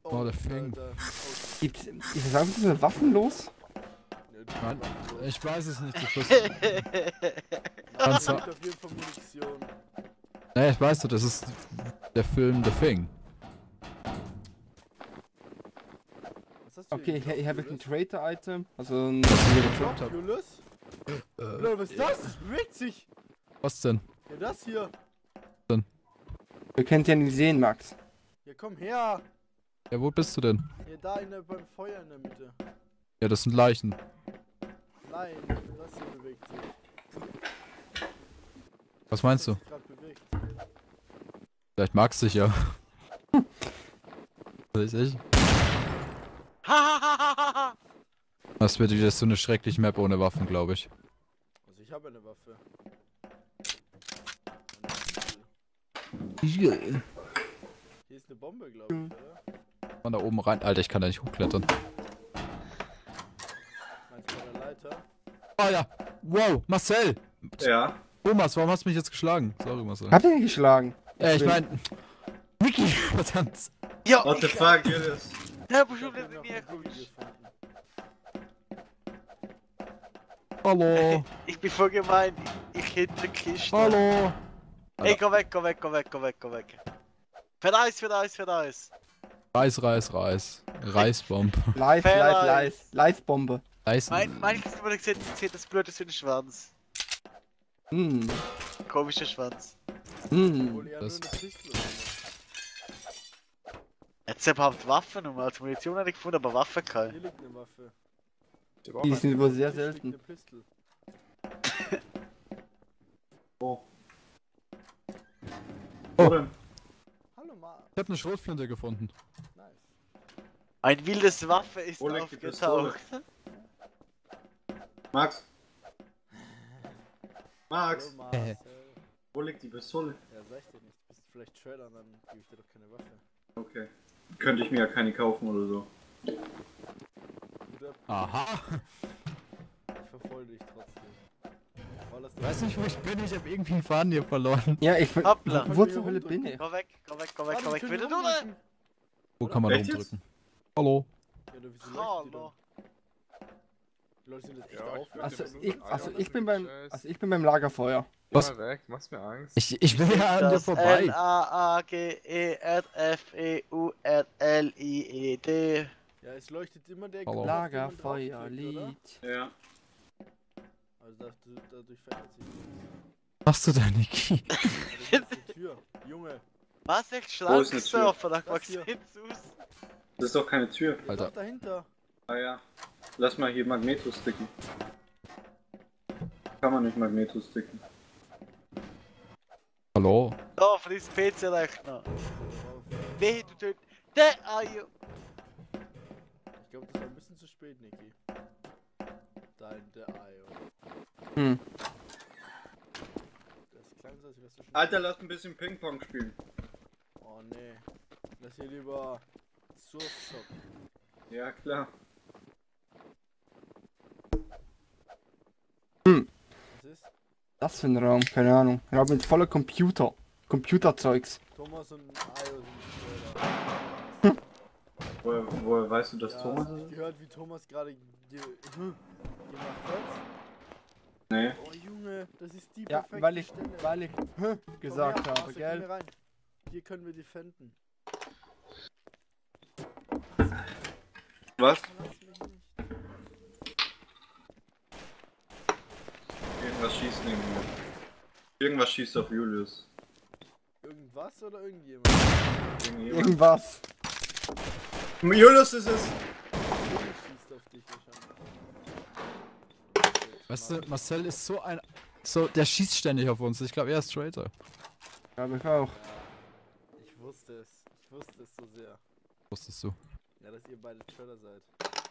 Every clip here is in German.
Oh, der Fing. Ist das so waffenlos? Nein, ich weiß es nicht. Das ist Das ist auf jeden Fall Munition. naja, ich weiß, das ist der Film The Thing. Was hast du Okay, hier ich habe gekauft, ein Trader-Item. Also ein... Julius? Julius? Lol, was ist das? Das bewegt sich! Was denn? Ja, das hier! Wir können ja nicht sehen, Max. Ja, komm her! Ja, wo bist du denn? Hier, beim Feuer in der Mitte. Ja, das sind Leichen. Nein, das hier bewegt sich. Was meinst du? Das sich grad bewegt. Vielleicht magst du dich ja. Weiß ich. Das wird wieder so eine schreckliche Map ohne Waffen, glaube ich. Also ich habe eine Waffe. Ja. Hier ist eine Bombe, glaube ich, oder? Von da oben rein. Alter, ich kann da nicht hochklettern. Meinst du bei der Leiter? Oh ja. Wow, Marcel. Ja. Thomas, warum hast du mich jetzt geschlagen? Sorry, Marcel. Hat er ihn geschlagen? Ich mein... Niki, verdammt. Ja, What the fuck, Julius? der Ich bestimmt hab mit hier mir noch ein Video gekommen. gefunden. Hallo. Ich bin voll gemein. Ich hinter der Kiste. Hallo. Ey, geh weg, geh weg, geh weg, geh weg, geh weg. Für Eis, für Eis, für Eis. Reis, Reis, Reis. Reisbomb. Live-Bombe. Reis. Manches Mal gesehen, das Blut ist für den Schwanz. Hm. Komischer Schwanz. Obwohl Hm. er Das- nur eine Pistole hat. Jetzt überhaupt Waffen und als Munition hatte ich gefunden, aber Waffen Hier keine. liegt eine Waffe. Die sind wohl sehr Hier liegt selten. eine Pistole. Oh. Oh. Wo denn? Hallo, Ma. Ich hab eine Schrotflinte gefunden. Nice. Ein wildes Waffe ist Wo liegt die Pistole? aufgetaucht. Max? Max? Hallo, Marcel. Wo liegt die Pistole? Ja, sag ich dir nicht. Du bist vielleicht Trader, dann gebe ich dir doch keine Waffe. Okay. Könnte ich mir ja keine kaufen oder so. Guter Aha. Ich verfolge dich trotzdem. War das Ich weiß nicht, wo ich bin. Ich hab irgendwie einen Faden hier verloren. Ja, ich... Hoppla. Wo zur Hölle bin ich? Geh weg, geh weg, geh weg, Ah, geh die weg. können Wieder rumlaufen. du! Wo kann man Echt jetzt? rumdrücken? Hallo. Ja, du, wieso leuchten die Hallo. dann? Die Leute sind jetzt echt Ja, ich aufgeregt. Also ich bin beim Lagerfeuer. Was? Geh mal weg, machst mir Angst. Ich will ja an dir Das vorbei. L-A-A-G-E-R-F-E-U-R-L-I-E-D. Ja, es leuchtet immer der Hallo. Knopf, den man draufklickt, oder? Lagerfeuerlied. Ja. Also dadurch verändert sich nichts. Machst du da, Niki? Ja, das ist eine Tür. Junge, Was, echt Wo ist eine Schlangensurfer? Da Das magst hier. du aus. Das ist doch keine Tür. der Alter. Alter. Dahinter. Ah ja. Lass mal hier Magneto sticken. Kann man nicht Magneto sticken. Hallo. Da, für dein PC-Rechner. Drauf. Wehe, du tötest. Der Ajo. Ich glaube, das war ein bisschen zu spät, Niki. Der Ayo. Hm. Das klang so, als wärst du schon. Alter, lass ein bisschen Ping-Pong spielen. Oh nee. Lass hier lieber Surfshop. Ja, klar. Was ist? Das für ein Raum, keine Ahnung. Raum mit voller Computer. Computerzeugs. Thomas und Ayo sind Woher weißt du, dass ja, Thomas hast du nicht ist? gehört, wie Thomas gerade gemacht hat? Nee. Oh Junge, das ist die Ja, perfekte weil ich Stelle. gesagt Komm her, habe, Marcel, komm gell? hier rein. Hier können wir defenden. Was? Lass mich nicht. Irgendwas schießt neben mir. Irgendwas schießt auf Julius. Irgendwas oder irgendjemand? Irgendjemand. Irgendwas. Julius ist es! Junge schießt auf dich wahrscheinlich. Weißt du, Marcel ist so ein... So, der schießt ständig auf uns. Ich glaube, er ist Traitor. Glaube ich auch. Ich wusste es. Ich wusste es so sehr. Wusstest du. Ja, dass ihr beide Trader seid.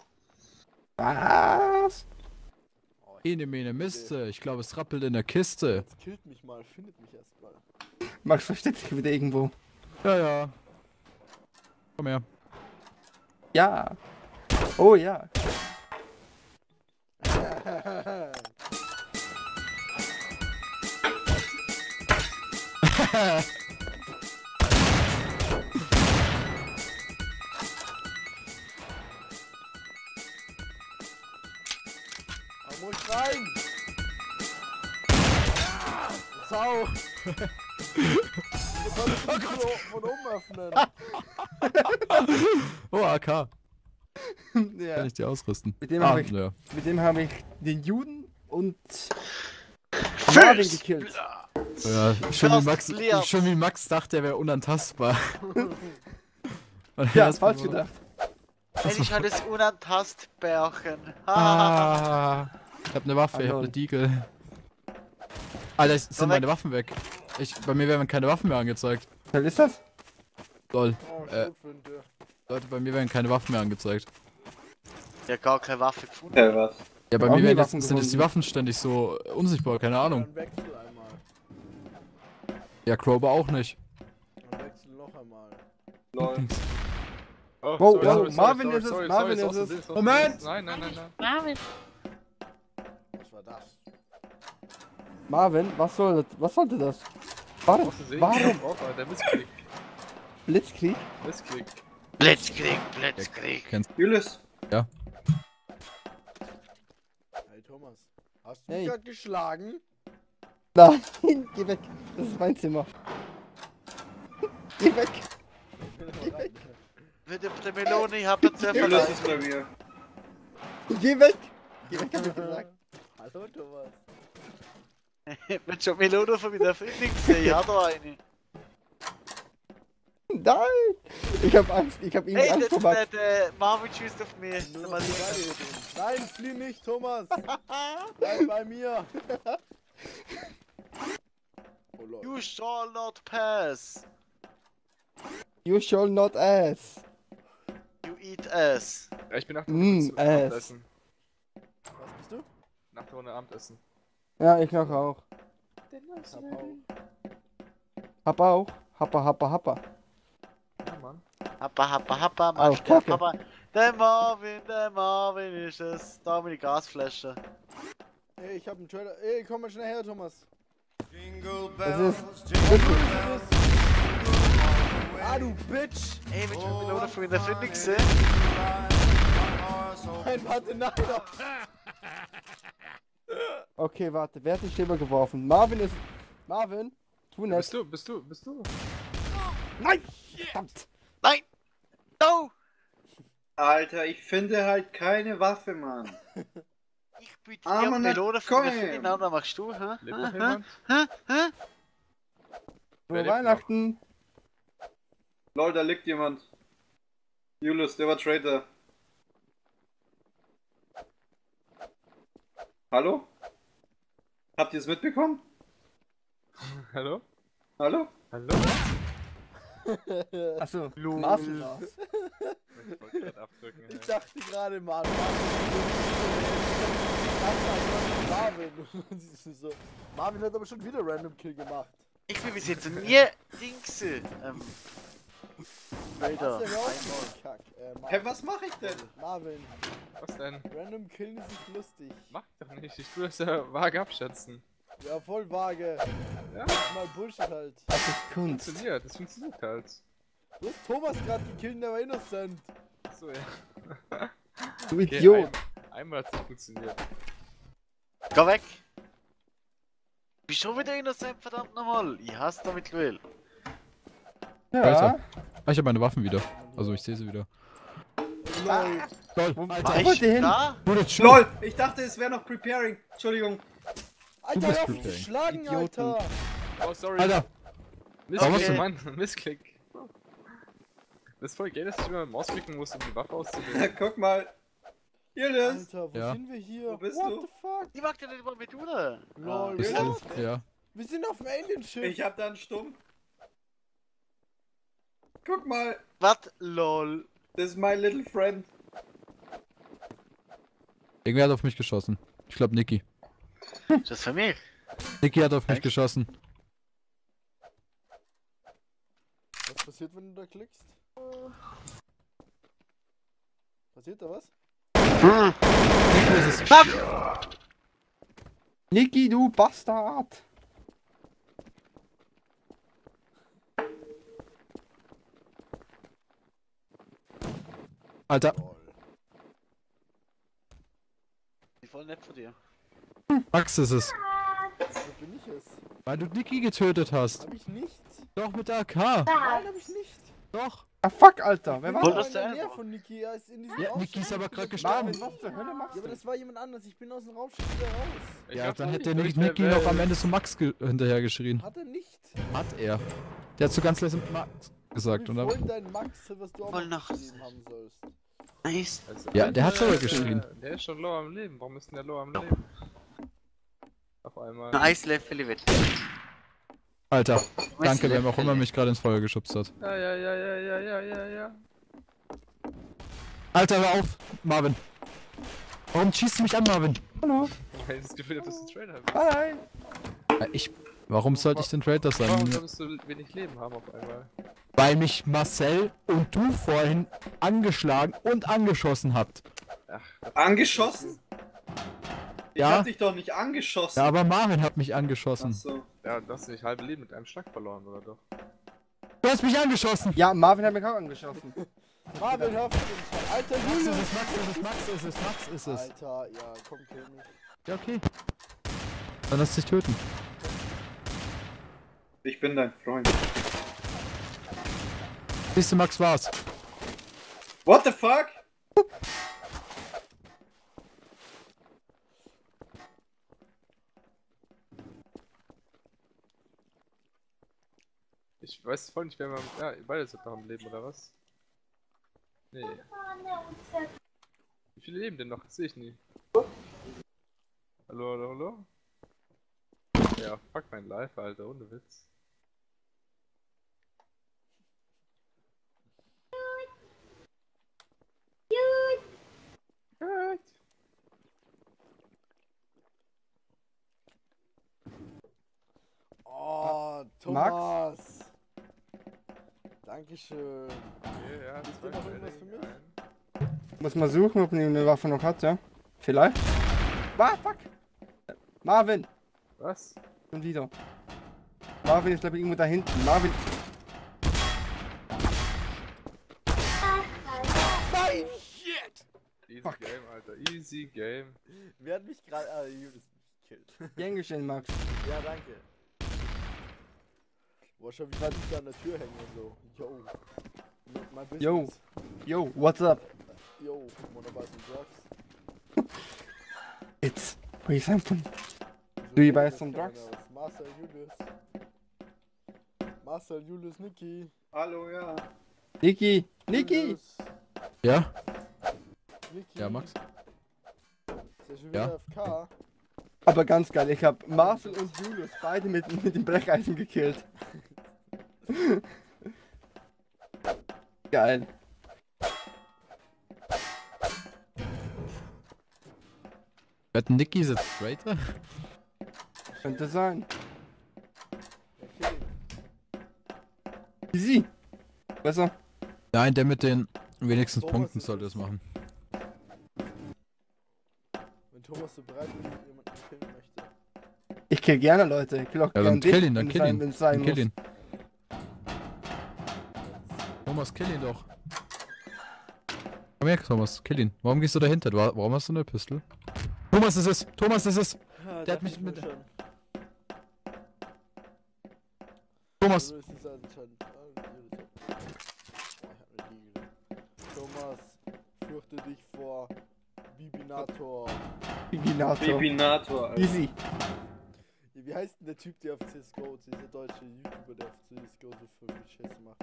Was? Oh, Ene, mene, Miste. Ich glaube, es rappelt in der Kiste. Jetzt killt mich mal, findet mich erstmal. Max versteckt sich wieder irgendwo. Ja, ja. Komm her. Ja. Oh ja. Muss rein! Sau! Du kannst nicht so von oben öffnen. Oh, AK. Kann Ja. ich dir ausrüsten. Mit dem habe ich, ja. den Juden und Marvin gekillt. Ja, First Leer. schon wie Max dachte, er wäre unantastbar. Und Ja, erst falsch mal- gedacht. Wenn ich alles Unantastbärchen. Ah, ich hab eine Waffe, ich hab Hallo. eine Deagle. Alter, es sind weg. meine Waffen weg. Bei mir werden keine Waffen mehr angezeigt. Was ist das? Lol. Oh, Äh. Schrotflinte. Leute, bei mir werden keine Waffen mehr angezeigt. Ja, gar keine Waffe gefunden. Was? Ja, bei Auch mir nie werden Waffen sind jetzt die gefunden. Waffen ständig so unsichtbar, keine Ahnung. Dann wechsel einmal. Ja, Crowbar auch nicht. Dann wechsel noch einmal. Lol. Oh, Oh, Marvin ist es, Marvin ist es. Moment! Nein, nein, nein, nein. Marvin. Was war das? Marvin, was sollte das? Warum? Warum? Der Missklick. Blitzkrieg? Missklick. Blitzkrieg, Blitzkrieg. Julius. Hey Thomas. Hast du mich Hey. gerade geschlagen? Nein, geh weg. Das ist mein Zimmer. Geh weg. Mit der Melone, ich hab jetzt Julius einfach. ist bei mir. Geh weg. Geh weg, hab ich gesagt. Hallo Thomas. Wenn schon Melone von mir Frühling gesehen, ich hab da eine. Nein. Ich hab Angst. Ich hab irgendwie Hey, Angst vor Max. der Marvin schießt auf mich. Nur Der noch Marvin- die beiden. Nein, flieh nicht, Thomas! Bleib bei mir! Oh Lord. You shall not pass. You shall not ass. You eat ass. Ja, ich bin nach Mm, der Runde Ass. Abendessen. Was bist du? Nach der Runde Abendessen. Ja, ich noch auch. Hab auch. Hab auch. Happa. Ja, Mann. Happa, Auf mach der Kacke. Papa. Der Marvin ist es. Da mit die Gasflasche. Ey, ich hab einen Trailer. Ey, komm mal schnell her, Thomas. Das ist. Ah, du Bitch! Ey, wenn schon Melone von mir Frühling gesehen. Nein, warte, nein! Doch. Okay, warte. Wer hat den Schäber geworfen? Marvin ist. Marvin? Tu Bist nett. bist du? Nein! Verdammt! Nein! No! Alter, ich finde halt keine Waffe, Mann. Ich biete Ah, dir man, Melone von mir komm. Frühling. Na, da machst du, hä? Lebt noch jemand? Frohe Wer lebt Weihnachten! Lol, da liegt jemand. Julius, der war Traitor. Hallo? Habt ihr es mitbekommen? Hallo? Hallo? Hallo? Achso, Lol. Marvin war's. Ich wollte gerade abdrücken. Ich ey. dachte gerade, Marvin. Marvin. So. Marvin hat aber schon wieder Random Kill gemacht. Ich will bis jetzt nie Dings. Raider. Was, hör auf, Kack. Hä, was mache ich denn? Marvin, Was denn? Random Killen ist nicht lustig. Mach ich doch nicht. Ich tue das ja vage abschätzen. Ja, voll vage. Ja. Das ist mal Bullshit halt. Das ist Kunst. Das funktioniert halt. Du hast Thomas gerade gekillt und der war innocent. So, ja. Du Okay, Idiot! einmal hat's nicht funktioniert. Geh weg! Bist schon wieder innocent, verdammt nochmal. Ich hasse damit Will. Ja. Alter. Ah, ich habe meine Waffen wieder. Also ich sehe sie wieder. Lol. Lol, Wo Alter. wollt ihr hin? Da? Bruder, schon. LOL! Ich dachte, es wäre noch Preparing. Entschuldigung. Alter, bist hör auf zu preparing. schlagen, Idioten. Alter! Oh, sorry. Alter. Missklick, Okay. Mann. Missklick. Das ist voll geil, dass ich immer Mausklicken muss, um die Waffe auszulegen. Guck mal. Julius! Alter, wo Ja. sind wir hier? Wo bist What du? the fuck? Ich mag dir nicht mal mit, oder? Lol, Bist wir du? sind- Ja. Wir sind auf dem Alien-Schiff. Ich hab da einen Stumpf. Guck mal. Was? Lol. Das ist my little friend. Irgendwer hat auf mich geschossen. Ich glaube Niki. Ist das für mich? Niki hat auf mich Echt? geschossen. Was passiert, wenn du da klickst? Passiert da was? Niki ist es. Niki, du Bastard! Alter. Lol. Die voll nett von dir. Max ist es. So bin ich es. Weil du Niki getötet hast. Hab ich nicht. Doch, mit der AK. Nein, hab ich nicht. Doch. Ah, fuck, Alter. Wer war Hol das? das In der selber. Nähe von Niki. Er ist in diesem Ja, Raumschiff. Niki ist aber gerade Marvin, gestorben. was zur Hölle machst Ja, aber du? das war jemand anders. Ich bin aus dem Raumschiff wieder raus. Ja, hab dann doch hätte nicht Niki noch am Welt. Ende zu Max hinterher geschrien. Hat er nicht. Hat er. Der hat so ganz leise Max gesagt, Wie oder? vorhin dein Max, was du auch Voll noch nachts. geschrieben haben sollst. Nice. Also, Ja, der hat sogar Alter, geschrien. Der ist schon low am Leben. Warum ist denn der low am Leben? Auf einmal. Ein Eislöffel wird. Alter, danke, wer auch Löffel. immer mich gerade ins Feuer geschubst hat. Ja. Alter, hör auf, Marvin. Warum schießt du mich an, Marvin? Hallo. Weil ich das Gefühl habe, dass du einen Trailer hast. Hi. Warum sollte ich denn Traitor Warum sein? solltest du wenig Leben haben auf einmal? Weil mich Marcel und du vorhin angeschlagen und angeschossen habt. Ach, Angeschossen? Ich Ja. hab dich doch nicht angeschossen. Ja, aber Marvin hat mich angeschossen. Achso. ja, du hast nicht halbe Leben mit einem Schlag verloren, oder doch? Du hast mich angeschossen! Ja, Marvin hat mich auch angeschossen. Marvin, hör auf den Scheiß. Alter, Max ist Julius. es, Max ist es, Max ist es, Max ist es. Alter, ja, komm, kill mich. Ja, okay. Dann lass dich töten. Ich bin dein Freund. Siehst du, Max war's. What the fuck? Ich weiß voll nicht, wer man. Ja, ihr beide sind noch am Leben, oder was? Nee. Wie viele leben denn noch? Das sehe ich nie. Hallo? Ja, fuck mein Life, Alter, ohne Witz. Gut. Oh, Thomas. Dankeschön. Okay, ja, Gibt's zwei noch Training, irgendwas für mich? ein. Muss mal suchen, ob er eine Waffe noch hat, ja? Vielleicht? Ah, fuck. Marvin. Was? Schon wieder. Marvin ist, glaube ich, irgendwo da hinten. Marvin. Nein, shit! Easy Fuck. Game, Alter, easy Game. Wer hat mich gerade. Ah, Julius mich gekillt. Gern geschehen, Max. Ja, danke. Boah, schon wie weit ich da an der Tür hänge und so. Yo. Mein Business. Yo. Yo, what's up? Yo, wanna buy some drugs? It's something. Do you buy some drugs? Marcel Julius. Marcel Julius Niki. Hallo, ja. Niki. Niki. Julius, Ja? Niki. Ja, Max? Ist ja schon Ja. wieder FK. Aber ganz geil, ich habe Marcel und Julius beide mit dem Brecheisen gekillt. Geil. Wird Niki jetzt Traitor? Könnte sein. Okay. Easy. Besser. Nein, der mit den wenigsten Thomas Punkten ist sollte es. es machen. Wenn Thomas so bereit ist und jemanden killen möchte. Ich kill gerne Leute. Ich kill auch Ja, gerne dann kill ihn, dann wenn es kill sein- ihn. wenn es sein Dann kill muss. ihn. Thomas, kill ihn doch. Komm her, Thomas, kill ihn. Warum gehst du dahinter? Warum hast du eine Pistole? Thomas ist es! Thomas ist es! Ja, Der hat dachte mich ich mir mit- schon. Thomas! Julius ist anscheinend. Julius hat- Boah, ich hab eine Liege. Thomas, fürchte dich vor Bibinator. Bibinator. Bibinator, Alter. Easy. Wie heißt denn der Typ, der auf CSGO, dieser deutsche YouTuber, der auf CSGO so viel Scheiße macht?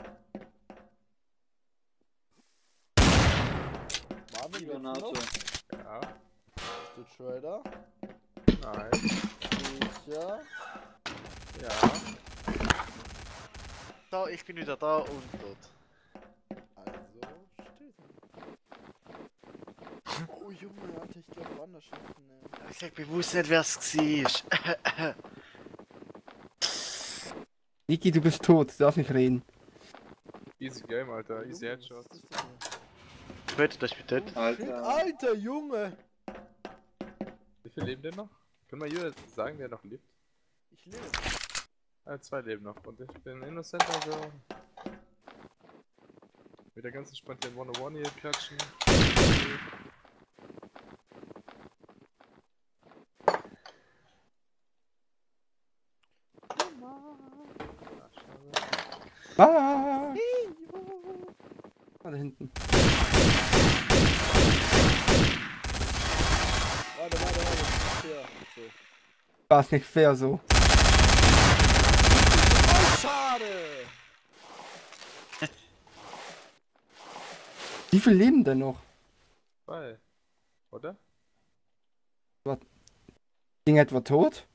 Marvin, Bibinator. Ja, bist du Trader? nein, Sicher? ja. So, ich bin wieder da und tot. Also, steht. Oh Junge, Alter, ich glaube woanders schaffen, ne? Ich sag bewusst nicht, wer es war. Niki, du bist tot. Du darfst nicht reden. Easy Game, Alter, easy Junge, Headshot. was ist das denn? Tötet euch bitte. Alter. Alter Junge! Wie viel leben denn noch? Können wir hier sagen, wer noch lebt? Ich lebe. Ah, 2 leben noch und ich bin innocent, also. Mit der ganzen Spann den 101 hier klatschen. Da hinten. Warte. Ja, so. War es nicht fair so. Oh, schade! Wie viel leben denn noch? 2. Oder? Ding etwa tot?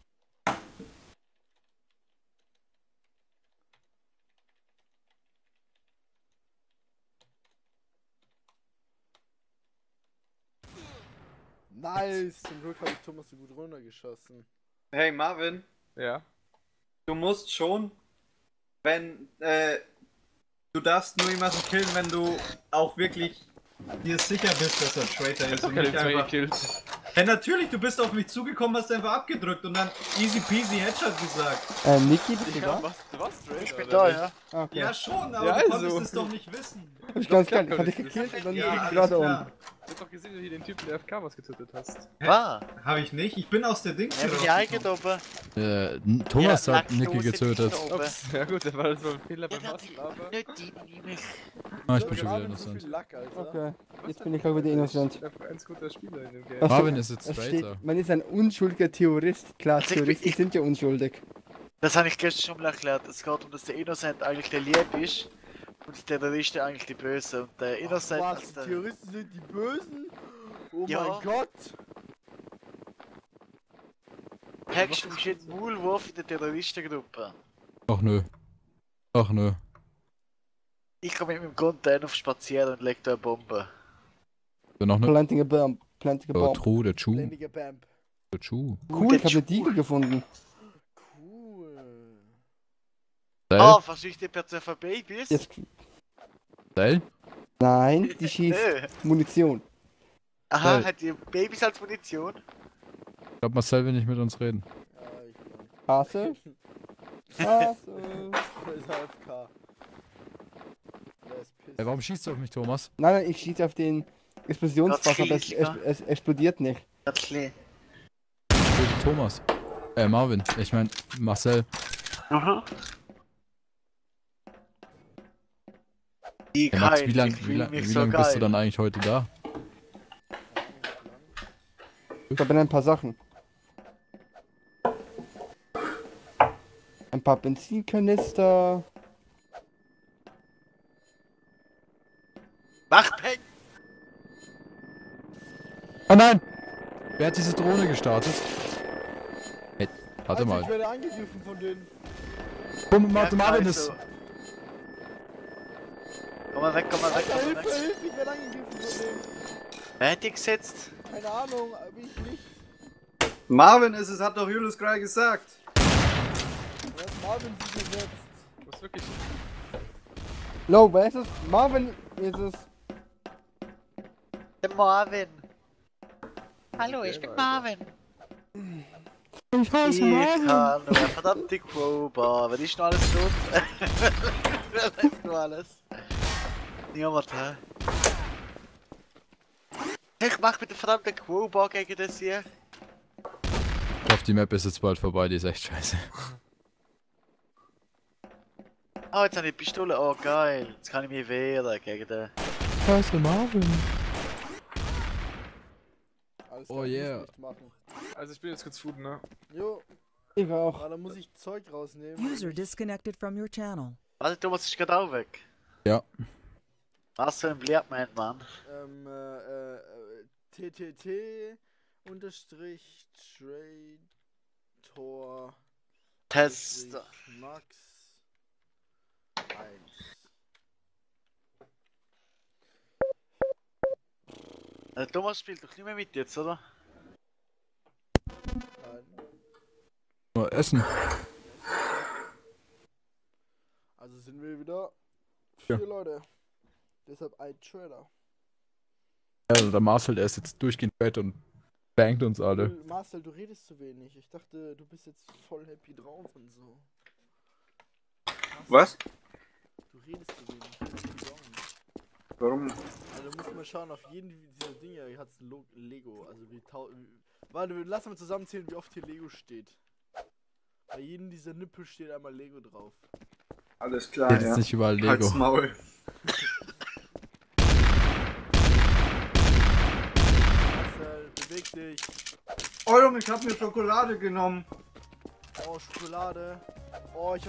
Nice! Zum Glück habe ich Thomas so gut runtergeschossen. Hey Marvin, Ja. du musst schon, wenn, du darfst nur jemanden killen, wenn du auch wirklich dir sicher bist, dass er Traitor ist und Ich hab nicht den 2 einfach... gekillt. Ja natürlich, du bist auf mich zugekommen, hast einfach abgedrückt und dann easy peasy Headshot gesagt. Niki, bist du Ja, da? du warst straight. Ich bin da, ja. Ah, okay. Ja schon, aber Ja, du konntest also. es doch nicht wissen. Hab ich ganz klar geil. Ich hatte kann ich gekillt und dann Ja, lieg ich alles gerade um. klar. Ich hab doch gesehen, wie du hier den Typen der FK was getötet hast. War. Hab ich nicht, ich bin aus der Dings Ja, bin ich eingedoben. Thomas Ja, hat Niki Laktose getötet. bin ich da oben. Ups, ja gut, der war so ein Fehler beim Ja, Basteln, aber... die mich. Ah, ich So bin schon wieder gerade so viel innocent. Lack, Alter. Okay, jetzt bin ich auch wieder innocent. Ich bin ein guter Spieler in dem Game. Ach so, Marvin ist jetzt es Traitor. steht, man ist ein unschuldiger Terrorist. Klar, Also ich bin- Terroristen sind ja unschuldig. Das habe ich gestern schon mal erklärt. Es geht um, dass der Innocent eigentlich der Lieb ist und der Terrorist eigentlich die Böse. Und der Innocent. Was? also Die der, Terroristen sind die Bösen? Oh Ja. mein Gott! Hackst du mich jeden Maulwurf in der Terroristengruppe? Ach nö. Ach nö. Ich komme mit meinem Container auf spazieren und leg da eine Bombe. So noch ne? Planting a bomb. Planting a Oh, bomb. true, der Chu. Blendiger Bamp. Der Chu. Cool, ich habe eine Diegel gefunden. Cool. Ah, versucht ihr per Babys? Jetzt, Seil? nein, die schießt Nö. Munition. Aha, Geil. hat ihr Babys als Munition? Ich glaub, Marcel will nicht mit uns reden. Ja, ich bin. Hase? Hase? Der ist AFK. Der ist piss. Ey, warum schießt du auf mich, Thomas? Nein, ich schieße auf den Explosionswasser, aber Das es explodiert nicht. Ganz klein. Böse Thomas. Marvin. Ich mein, Marcel. Aha. Die Ey, Max, Kein, wie lang, ich fühl mich wie so lang geil. bist du dann eigentlich heute da? Ich habe ein paar Sachen. Ein paar Benzinkanister. Mach Peng! Oh nein! Wer hat diese Drohne gestartet? Hey, warte Alter, mal. Ich werde angegriffen von denen. Marvin ist... Komm mal weg, komm mal weg, Alter, komm mal Hilfe, weg. Hilfe, ich werde angegriffen von denen. Wer hat die gesetzt? Keine Ahnung, aber ich nicht. Marvin ist es, hat doch Julius gerade gesagt. Was Marvin sie gesetzt. Du musst wirklich... Low, wer ist es? Marvin ist es. Der Marvin. Hallo, ich bin Marvin. Ich heiße Ich Marvin. kann nur eine verdammte Crowbar. Was ist noch alles tot? Was ist noch alles? Niemand, hä? Ich mach mit der verdammten Crowbar gegen das hier. Ich hoffe, die Map ist jetzt bald vorbei, die ist echt scheiße. Oh, jetzt habe ich die Pistole. Oh, geil. Jetzt kann ich mich wehren gegen den. Ich heiße Marvin. Alles Oh klar, yeah. muss ich machen. Also ich bin jetzt kurz Food, ne? Jo, Ich auch. aber dann muss ich Zeug rausnehmen. User disconnected from your channel. Warte, Thomas ist gerade auch weg. Ja. Was für ein Blärtmann, Mann. TTT unterstrich Traitor Test. Max 1. Thomas spielt doch nicht mehr mit jetzt, oder? Nur Essen. Also sind wir wieder Ja. 4 Leute. Deshalb ein Trailer. Ja, also der Marcel, der ist jetzt durchgehend fett und bangt uns alle. Marcel, du redest zu wenig. Ich dachte, du bist jetzt voll happy drauf und so. Was? Du redest zu wenig. Ich hab die Sorgen. Warum? Also du musst mal schauen, auf jeden dieser Dinge hat es ein Lego. Also warte, lass mal zusammenzählen, wie oft hier Lego steht. Bei jedem dieser Nippel steht einmal Lego drauf. Alles klar, Steht ja. jetzt nicht überall Halt's Lego. Maul. dich. Oh Junge, ich hab mir Schokolade genommen. Oh, Schokolade. Oh, ich hab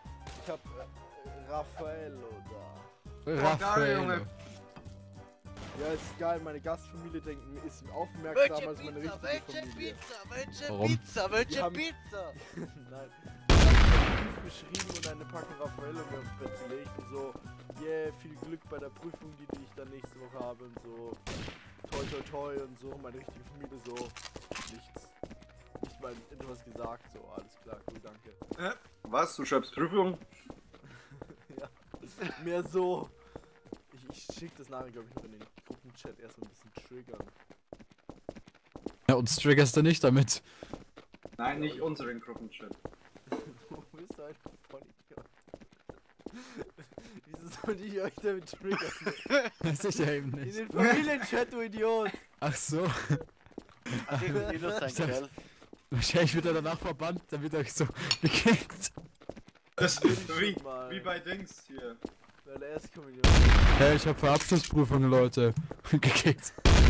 Raffaello da. geil, Junge. Ja, ist geil, meine Gastfamilie ist aufmerksam als meine richtige Familie. Warum? Welche haben- Pizza? Nein. Ich hab einen Brief geschrieben und eine Packung Raffaello mir aufs Bett gelegt und so, yeah, viel Glück bei der Prüfung, die ich dann nächste Woche habe und so, toi toi toi und so, meine richtige Familie so, nichts. Nicht mal etwas gesagt, so, alles klar, cool, danke. Was? Du schreibst Prüfung? Ja, mehr so. Ich schick das nachher, glaube ich, noch in den Gruppenchat erstmal ein bisschen triggern. Ja, uns triggerst du nicht damit. Nein, nicht unseren Gruppenchat. Du bist halt voll Idiot. Wieso sollte ich euch damit triggern? Sicher eben In nicht. den Familienchat, du Idiot! Ach so. Also ich nur sein Kerl. Wahrscheinlich wird er danach verbannt, dann wird er so gekickt. Das bin ist ich wie, schon mal. wie bei Dings hier. Bei der Erstkommunion. Hey, ich hab für Abschlussprüfungen, Leute. Gekickt.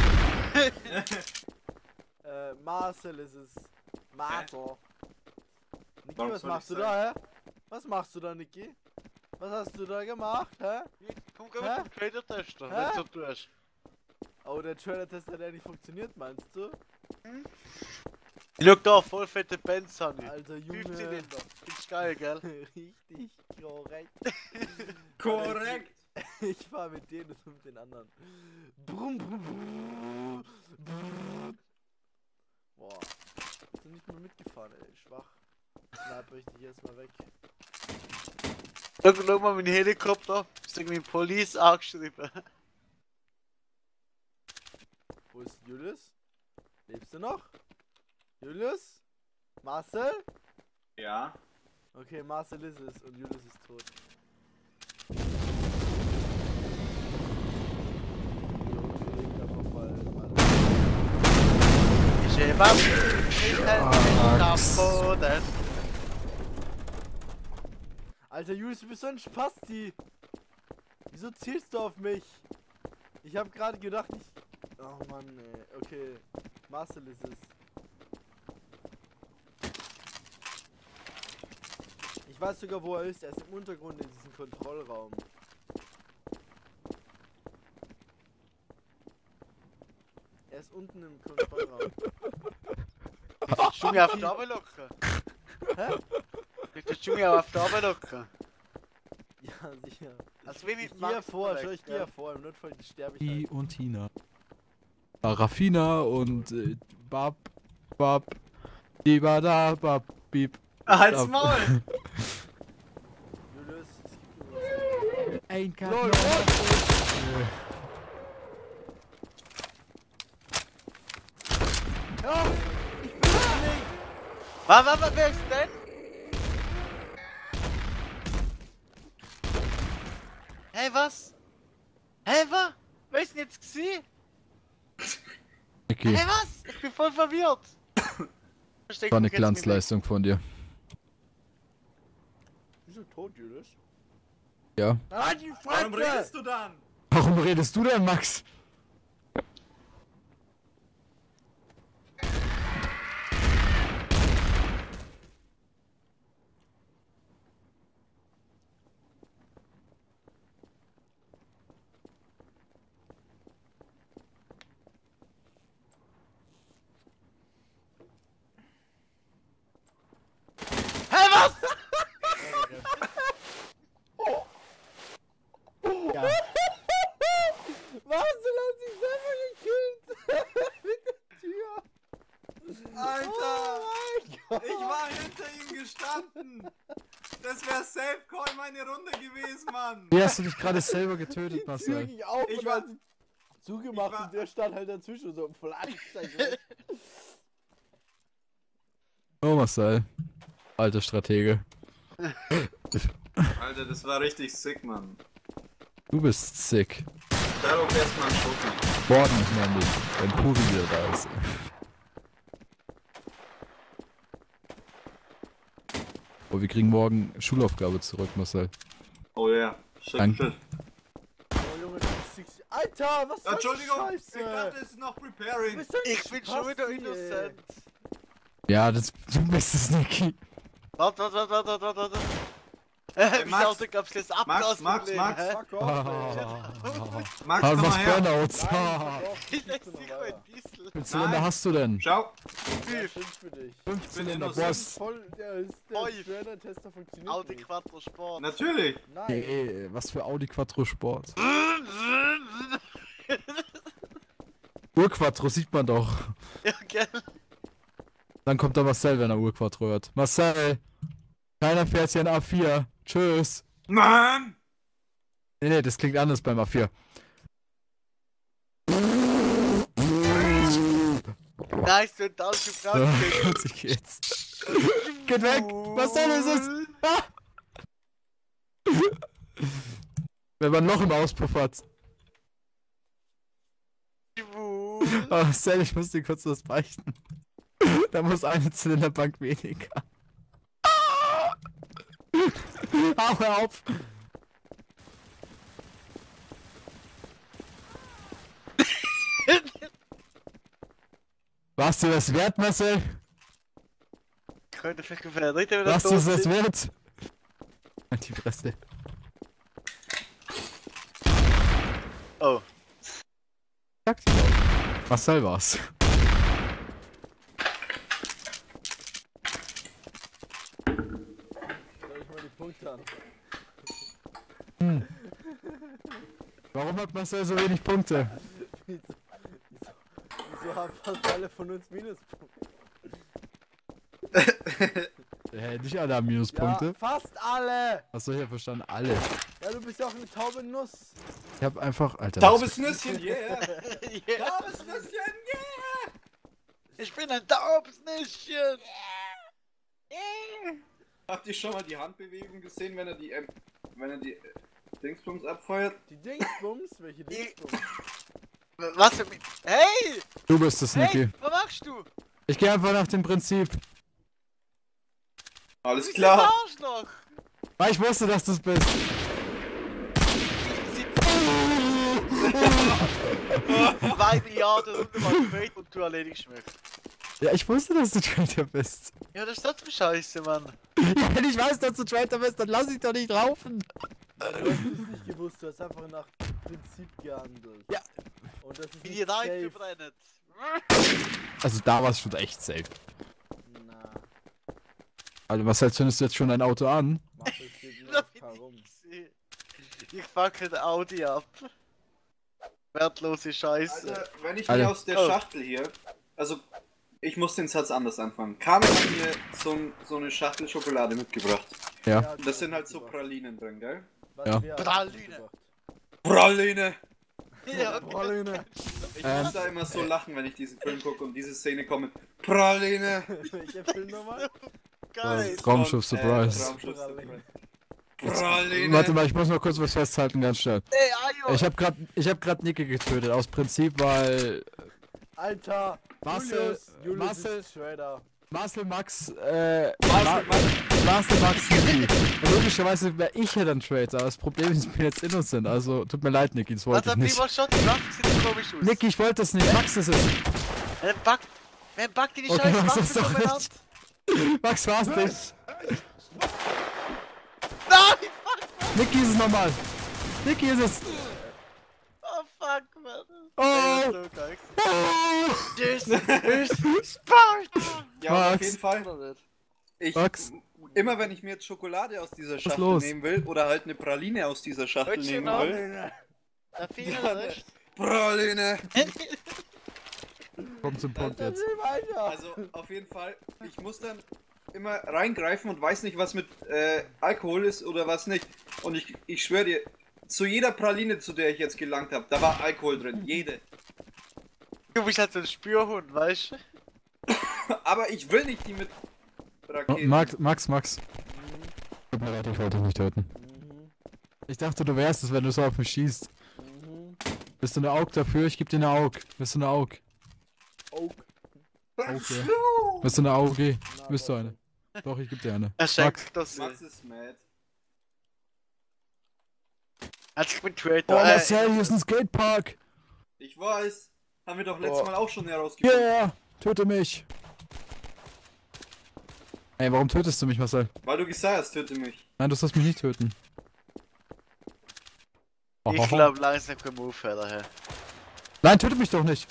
Marcel ist es. Marcel. Niki, Warum was soll machst ich du da, hä? Was machst du da, Niki? Was hast du da gemacht, hä? Komm, Hä? komm zum Trader-Tester, Hä? wenn du so tust. Oh, der Trailer-Test hat ja nicht funktioniert, meinst du? Ich schau da, voll fette Bands, Honey. Alter, 15 Junge. Liter. Findest geil, gell? Richtig korrekt. Korrekt! Ich fahr mit denen und mit den anderen. Brumm, brumm, brumm, brumm. Boah. Ich bin nicht mehr mitgefahren, ey. Schwach. Sniper ich dich erstmal weg. Schau mal meinen Helikopter. Ist irgendwie Police angeschrieben. Wo ist Julius? Lebst du noch? Julius? Marcel? Ja. Okay, Marcel ist es und Julius ist tot. Ist jemand am Boden? Alter Julius, du bist so ein Spasti! Wieso zielst du auf mich? Ich hab gerade gedacht, Oh Mann, ey. Okay. Marcel ist es. Ich weiß sogar, wo er ist. Er ist im Untergrund in diesem Kontrollraum. Er ist unten im Kontrollraum. Schon mir auf die Arbeit locken. Hä? Willst du mir auf die Arbeit locken? Ja, sicher. Also wie Ich mit gehe ja Max vor, unterwegs, schau, ich gehe gell? ja vor. Im Notfall sterbe ich I halt. und Tina. Rafina und Bab, Dibada, Bab, Bib. Halt's Ab. Maul! Julius, es gibt nur was. Ein Lol, Ja, ich bin nicht. Was, wer ist denn? Hey, was? Hey, was? Wer ist denn jetzt gewesen? Okay, Hey, was? Ich bin voll verwirrt. Versteck war eine mich jetzt nicht Glanzleistung von dir. Bist du tot, Julius? Ja. Ah, die Warum Fresse! redest du dann? Warum redest du denn, Max? Hey, was? Marcel hat sich selber gekillt! Mit der Tür! Alter! Oh mein Gott! Ich war hinter ihm gestanden! Das wäre Safe Call meine Runde gewesen, Mann! Wie hast du dich gerade selber getötet, Die Tür Marcel? ging auf Ich und war- hat sie zugemacht ich war- und der stand halt dazwischen so flatsch. Oh, Marcel. Alter Stratege. Alter, das war richtig sick, Mann. Du bist sick. Darauf erstmal ein Schuppen. Morgen, nämlich, wenn Puri wieder da ist. Oh, wir kriegen morgen Schulaufgabe zurück, Marcel. Oh ja, shit, Danke. shit. Oh Junge, du bist Alter, was soll die Entschuldigung, Scheiße? ich dachte, es ist noch preparing. Bist du ein Ich bin schon wieder Spasti, innocent. Ja, du bist es, Niki. Warte. Wie Max, Auto gab's jetzt ab, Max, das Max, Problem, Max. hä? Fuck off, ey. Max, Ah, komm was mal her. Burnouts. Nein, fuck off. Ich Gibst du noch sicher weiter. ein Diesel. Wie viele Zylinder hast du denn? Schau. Ja, stimmt für dich. 5 Zylinder, innocent. Boss. Voll, der Oi. Shredder-Tester funktioniert Audi nicht. Quattro Sport. Natürlich. Nein. Hey, was für Audi Quattro Sport. Urquattro sieht man doch. Ja, gell. Dann kommt der Marcel, wenn er Urquattro hört. Marcel! Keiner fährt hier ein A4. Tschüss. Mann! Nee, das klingt anders beim A4. Nice, wenn da schon So, krank ich geh jetzt. Geht weg! Marcel ist es! Ah! Wenn man noch im Auspuff hat. Oh, Marcel, ich muss dir kurz was beichten. Da muss eine Zylinderbank weniger. Hör auf! Warst du das wert, Marcel? Könnte vielleicht gefährdet. Dritte wieder Warst du tot das sind. wert? Halt die Fresse. Oh. Sag dir doch. Marcel war's. Soll ich mal die Punkte an? Warum hat Marcel so wenig Punkte? Wieso haben fast alle von uns Minuspunkte? Nicht alle haben Minuspunkte. Ja, fast alle! Hast du ja verstanden? Alle. Ja, du bist ja auch eine taube Nuss. Ich hab einfach. Alter. Taubes Nüsschen, yeah! Yeah. Taubes Nüsschen, yeah! Ich bin ein taubes Nüsschen. Habt ihr schon mal die Handbewegung gesehen, wenn er die Dingsbums abfeuert? Die Dingsbums? Welche Dingsbums? Was für... Hey! Du bist es, Niki. Hey, was machst du? Ich gehe einfach nach dem Prinzip. Alles Du bist klar. ein Arschloch. Weil ich wusste, dass du es bist. Zwei Milliarden Runden mal gefällt und du erledigst mich. Ja, ich wusste, dass du Traitor bist. Ja, das ist trotzdem scheiße, Mann. Ja, wenn ich weiß, dass du Traitor bist, dann lass ich doch nicht laufen. Du hast es nicht gewusst, du hast einfach nach Prinzip gehandelt. Ja. Wie Und das ist die nicht Reifen safe. brennen. Also da war es schon echt safe. Na, Also was zündest du jetzt schon dein Auto an? mach das steht nur Da auf bin K rum. ich gesehen. Ich fackel den Audi ab. Wertlose Scheiße. Alter, wenn ich Alter. mir aus der Oh. Schachtel hier, also ich muss den Satz anders anfangen. Carmen hat mir so eine Schachtel Schokolade mitgebracht. Ja. Das sind halt so Pralinen drin, gell? Was Ja. wer hat Praline. das gemacht? Praline! Ja, okay. Praline. Ich muss da immer so lachen, wenn ich diesen Film gucke und diese Szene kommt. Praline! Welcher Film nochmal? Geil. Raumschiff Surprise. Raumschiff Praline. Surprise. Praline! Warte mal, ich muss mal kurz was festhalten, ganz schnell. Ey, Ajo. Ich hab grad Niki getötet, aus Prinzip, weil Alter! Marcel- Julius Marcel- ist Shredder. Marcel Max, Marcel, Marcel Max Niki. Und logischerweise wäre ich ja dann Traitor, aber das Problem ist, ich bin jetzt innocent, also tut mir leid, Niki, das wollte Warte, ich nicht. lieber Shot, die Waffe sieht so komisch aus. Niki, ich wollte das nicht, Max ist es. Wer packt dir die Okay, scheiß Max Waffe ist so doch benannt? nicht. Max war's nicht. Nein, fuck! Niki ist es nochmal. Niki ist es. Oh, fuck, man. Oh. So geil. Oh. This is Sparta! Ja, und auf Max. jeden Fall. Oder nicht? Ich, Max. immer wenn ich mir jetzt Schokolade aus dieser Schachtel los? nehmen will oder halt eine Praline aus dieser Schachtel Hört nehmen schon auf. will. Der Finger nicht. Praline! Komm zum Punkt jetzt. Erzähl weiter! Also auf jeden Fall, ich muss dann immer reingreifen und weiß nicht, was mit Alkohol ist oder was nicht. Und ich schwöre dir, zu jeder Praline, zu der ich jetzt gelangt habe, da war Alkohol drin. Jede. Du bist halt so ein Spürhund, weißt du? Aber ich will nicht die mit Raketen. Max. Tut mir leid, ich wollte dich nicht töten. Ich dachte, du wärst es, wenn du so auf mich schießt. Bist du eine Aug dafür? Ich geb dir eine Aug. Bist du eine Aug? Oak. Okay. Bist du eine AUG? Bist du eine? Doch, ich geb dir eine. Er Max, schenkt das. Max ist mad. Also ich bin Oh, Traitor. Marcel, hier ist ein Skatepark. Ich weiß. Haben wir doch letztes Mal auch schon herausgefunden. Yeah, töte mich. Ey, warum tötest du mich, Marcel? Weil du gesagt hast, töte mich. Nein, du sollst mich nicht töten. Ich glaube langsam kein Move daher. Nein, töte mich doch nicht.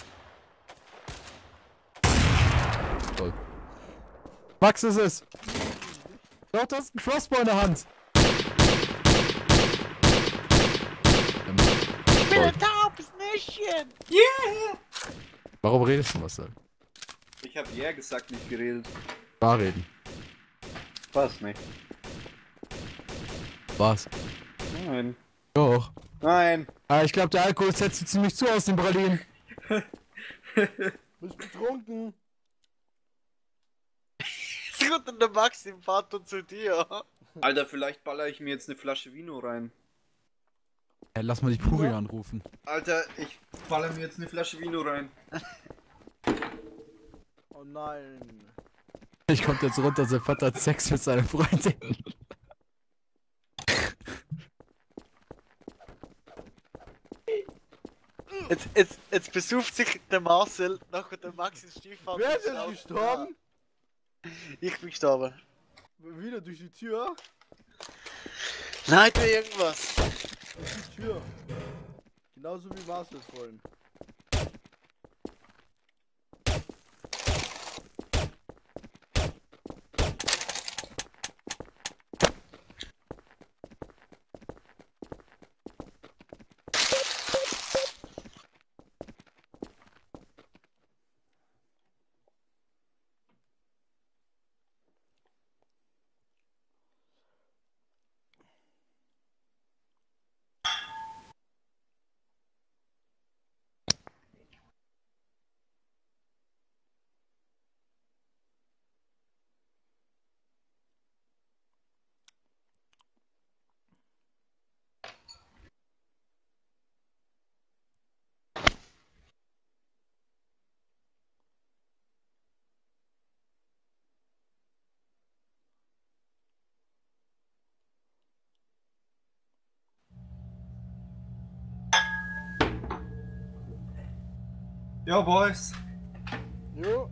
Toll. Max ist es. Doch, du hast einen Crossbow in der Hand. Ich bin ein taubes Nüsschen! Yeah! Warum redest du, Marcel? Ich hab yeah gesagt, nicht geredet. Wahr reden. Was nicht? Was? Nein. Doch. Nein. Ah, ich glaube, der Alkohol setzt sich ziemlich zu aus den Pralinen. Bist betrunken? Ist gut, und der Maxim fährt dann zu dir. Alter, vielleicht baller ich mir jetzt eine Flasche Vino rein. Ey, lass mal die Puri anrufen. Alter, ich baller mir jetzt eine Flasche Vino rein. Oh nein. Ich kommt jetzt runter, sein Vater hat Sex mit seiner Freundin. Jetzt besucht sich der Marcel nach der Maxis Stiefvater. Wer ist jetzt gestorben? Ich bin gestorben. Wieder durch die Tür? Nein, du irgendwas. Durch die Tür. Genauso wie Marcel vorhin. Ja, Boys. Jo.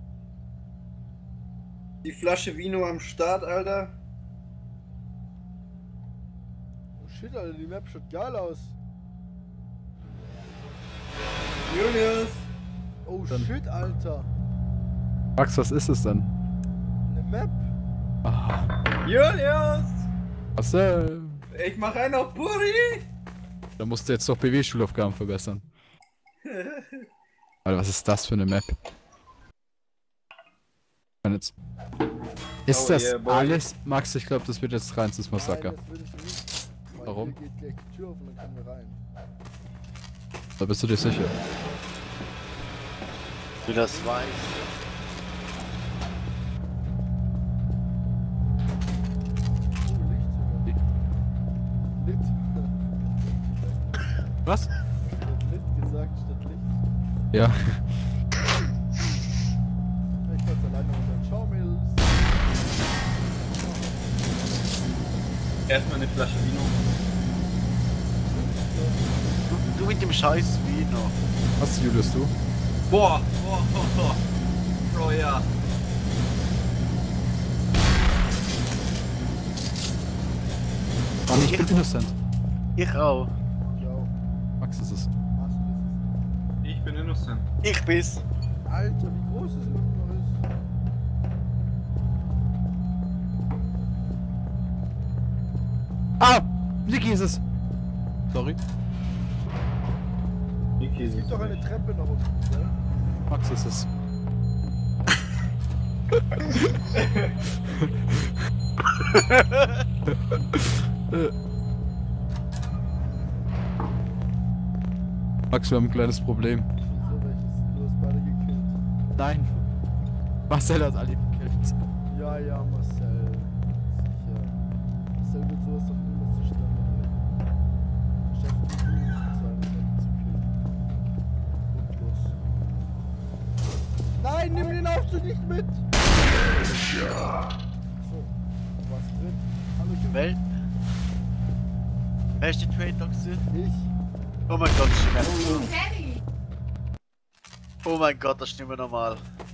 Die Flasche Vino am Start, Alter. Oh shit, Alter, die Map schaut geil aus. Julius. Oh Dann- shit, Alter. Max, was ist es denn? Eine Map. Ah, Julius. Marcel. Ich mach einen auf Puri. Da musst du jetzt doch BW-Schulaufgaben verbessern. Alter, was ist das für eine Map? Und jetzt... Ist Oh das yeah, boy. alles? Max, ich glaube, das wird jetzt reinstes Massaker. Nein, das will ich nicht. Weil Warum? Hier geht gleich die Tür auf und dann können wir rein. Da bist du dir sicher. Wie das weiß. Oh, Licht sogar. Lit. Was? Statt Lit gesagt, statt Licht. Ja. Ich kann's alleine runter. Ciao, Mädels. Erstmal eine Flasche Vino. Du mit dem scheiß Vino. Was, Julius, du? Boah. Bro, ja. Mann, ich bin innocent. Ich auch. Ciao. Max ist es. Hast du Ich bin innocent. Ich bin's. das? Alter, wie groß es unten noch ist. Ah! Niki ist es! Sorry. Es gibt doch eine Treppe nach unten, gell? Max ist es. Max, wir haben ein kleines Problem. Wieso welches? Du hast beide gekillt. Nein. Marcel hat alle gekillt. Ja, ja, Marcel. Sicher. Marcel wird sowas doch niemals zustande bringen. Schaffst du nicht, zwei Leute zu killen. Und los. Nein, nimm den Aufzug nicht mit! So, du warst drin. Hallo, Typ. Weil Wer ist der Traitor gewesen? Ich. Oh mein Gott, das ist nicht mehr. Oh mein Gott, das ist nicht mehr normal.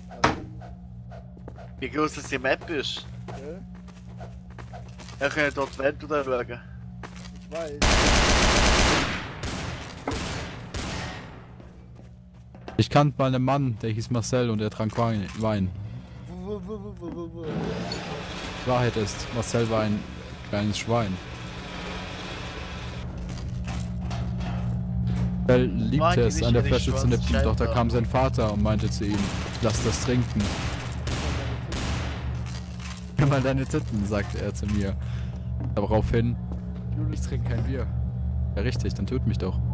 Wie groß das die Map ist. Okay. Wir können dort die Welt schauen. Ich weiß. Ich kannte mal einen Mann, der hieß Marcel und der trank Wein. Wahrheit ist, Marcel war ein kleines Schwein. Marcel liebte es, an der Flasche zu nippen, doch da kam sein Vater und meinte zu ihm, lass das trinken. Nimm mal deine Titten, sagte er zu mir. Daraufhin, ich trinke kein Bier. Ja richtig, dann töt mich doch.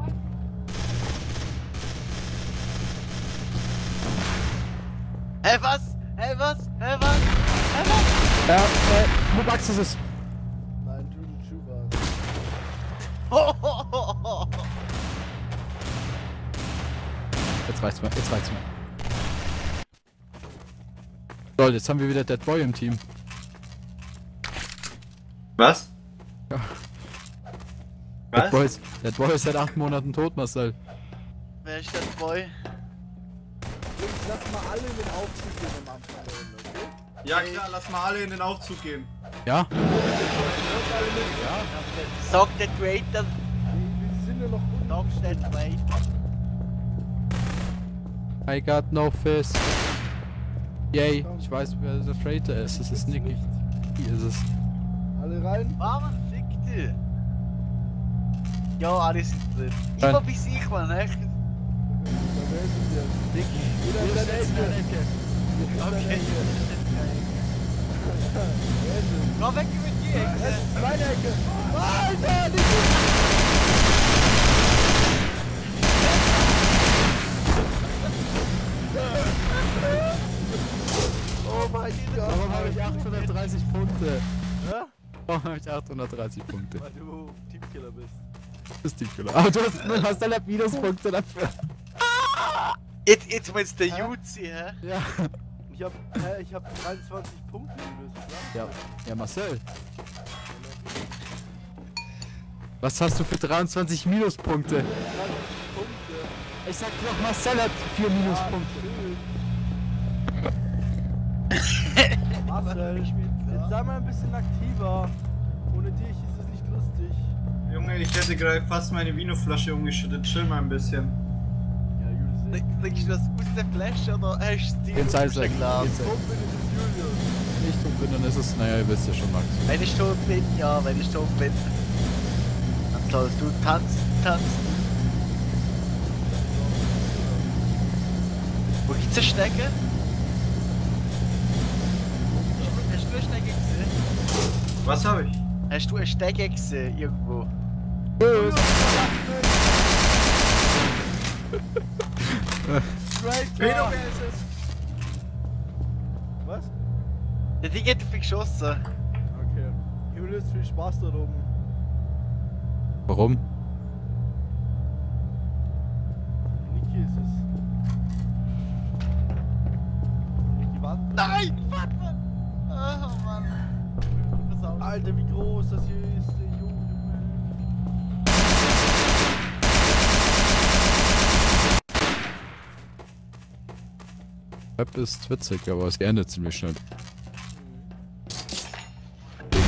Hey was? Hey was? Hey was? Hey was? Ja, wo magst du es? Nein, du Chuba. Jetzt reicht's mir, jetzt reicht's mir. So, jetzt haben wir wieder Dead Boy im Team. Was? Ja. Was? Dead Boy ist seit 8 Monaten tot, Marcel. Wer ist der Boy? Jungs, lass mal alle in den Aufzug gehen am Anfang der Runde, okay? Ja klar, lass mal alle in den Aufzug gehen. Ja? Sagt der Traitor. Wir sind ja noch unten. Sagt der Traitor. I got no fist. Yay, ich weiß, wer der Traitor ist. Es ist Nicky. Wie ist es? Alle rein? Warum fickte? Ja, alle sind drin. Rein. Immer bis ich mal, ne? Da werden wir. Dick. Jeder in seiner Ecke. Okay. Komm weg mit dir, Hexe. Meine Ecke. Alter, nicht Oh mein Gott. Warum habe ich 830 Punkte? Hä? Warum habe ich 830 Punkte? Weil du Teamkiller bist. Das ist Teamkiller. Aber du hast alle Minuspunkte dafür. Jetzt meinst du der Jutzi, hä? Ja. Ich hab 23 Punkte gelöst, Ja, ja, Marcel. Was hast du für 23 Minuspunkte? 23 Punkte. Ich sag doch, Marcel hat 4 Minuspunkte. Marcel, jetzt sei mal ein bisschen aktiver. Ohne dich ist es nicht lustig. Junge, ich hätte gerade fast meine Vinoflasche umgeschüttet. Chill mal ein bisschen. Ja, Julius. Trinkst du das aus der Flasche oder hast du Den Seilsack. Glas? Kumpel, das ist Julius. Nicht tot bin, dann ist es, naja, ihr wisst ja schon, Max. Wenn ich tot bin, ja, wenn ich tot bin. Dann sollst du tanzen. Wo gibt's eine Schnecke? Hast du eine Schnecke gesehen? Was habe ich? Hast du eine Schnecke gesehen irgendwo? Tschüss. Pedo, wer ist es? Was? Der Ding hat dich geschossen. Okay. Julius, viel Spaß da oben. Warum? Niki ist es. Niki, warte. Nein! Warte! Oh Mann. Pass auf. Alter, wie groß das hier ist, der Junge. Web ist witzig, aber es endet ziemlich schnell. Der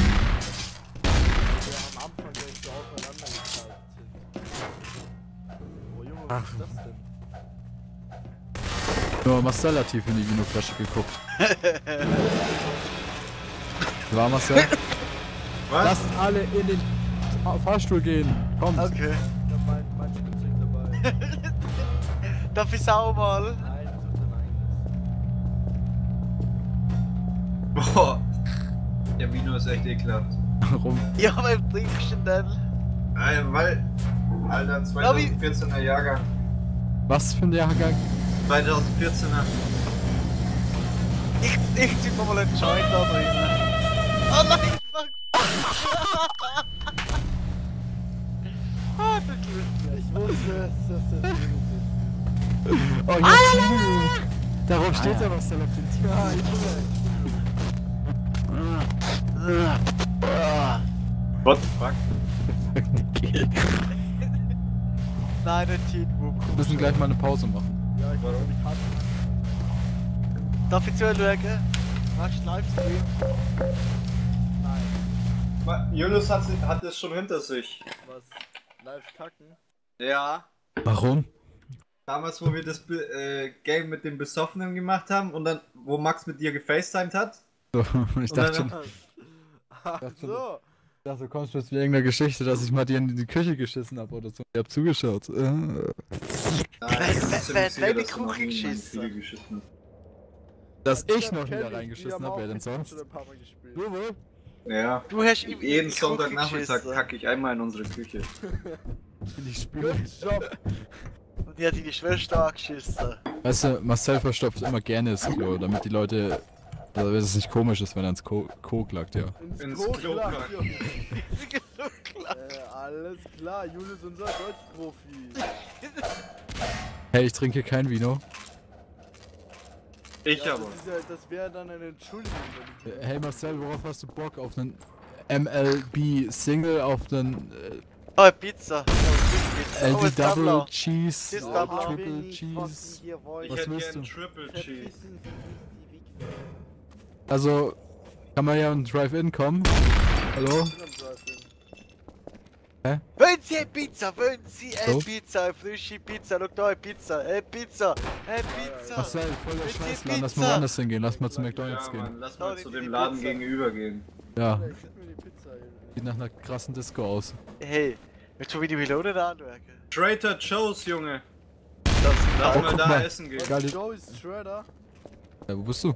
am Anfang gleich so aufeinander gezeigt sind. Oh Junge, was ist das denn? Nur Marcel hat tief in die Vinoflasche geguckt. War Marcel? Was? Lasst alle in den Fahrstuhl gehen. Kommt. Okay. Ich hab mein Spielzeug dabei. Darf ich sau mal? Nein, das ist dein eigenes. Boah. Der Vino ist echt ekelhaft. Warum? Ja, beim trinkst du denn? Weil. Alter, 2014er Jahrgang. Was für ein Jahrgang? 2014er. Ich zieh mir mal einen Joint da drin. Oh nein, fuck! Ah, du Glück. Ich wusste es, dass das Julius ist. Oh, jetzt Darauf steht ja Marcel auf dem Team. Ja, ich bin What the fuck? Nein, nicht Teen Whoop. Wir müssen gleich mal eine Pause machen. Ja, ich weiß nicht, hart. Darf ich zuschauen? Machst du Livestream? Nein. Julius hat das schon hinter sich. Was? Live kacken? Ja. Warum? Damals, wo wir das Game mit dem Besoffenen gemacht haben und dann, wo Max mit dir gefacetimed hat. So, ich dachte schon, Ach so. ich dachte, du kommst jetzt mit irgendeiner Geschichte, dass ich mal dir in die Küche geschissen habe oder so. Ich hab zugeschaut. Nein, wer hat in die Küche geschissen? Dass ich noch Kenn wieder ich, reingeschissen die haben habe, wer auch denn mit sonst? schon ein paar Mal gespielt. Du wohl? Ja. Du hast ihm Jeden in die Sonntagnachmittag Küche kacke ich einmal in unsere Küche. In die Spüle. Good Job. und die hat deine Schwester angeschissen. Weißt du, Marcel verstopft immer gerne das Klo, damit die Leute, also dass es nicht komisch ist, wenn er ins Klo klackt, ja. Ins Klo Klo klackt, kackt. Junge. Alles klar, Julius ist unser Deutschprofi. Hey, ich trinke kein Vino. Ich Ja, aber. das wäre dann eine Entschuldigung. Wenn du Hey Marcel, worauf hast du Bock? Auf einen MLB Single, auf einen Oh, Pizza. Oh, LD ist Double Double. Cheese, Ist Double. Triple Cheese. Ich Was hätte willst gern du? Triple Cheese. Also, kann man ja in Drive-In kommen. Hallo? Wollen Sie eine Pizza? Wollen Sie eine So? Pizza? Eine frische Pizza? Schau da, eine Pizza. Eine Pizza. Eine Pizza. Marcel, voll der Willst du Scheißladen, lass Pizza? mal woanders hingehen, lass mal zu McDonalds Ja, gehen. Mann, lass Schau mal dir zu die dem Laden Pizza. gegenüber gehen. Ja, Gib mir die Pizza, Junge. sieht nach einer krassen Disco aus. Hey, willst du mir die Melone anschauen? Trader Joe's, Junge. Das Lass Oh, mal guck da mal. essen gehen. Geile- Joe ist Shredder. Ja, wo bist du?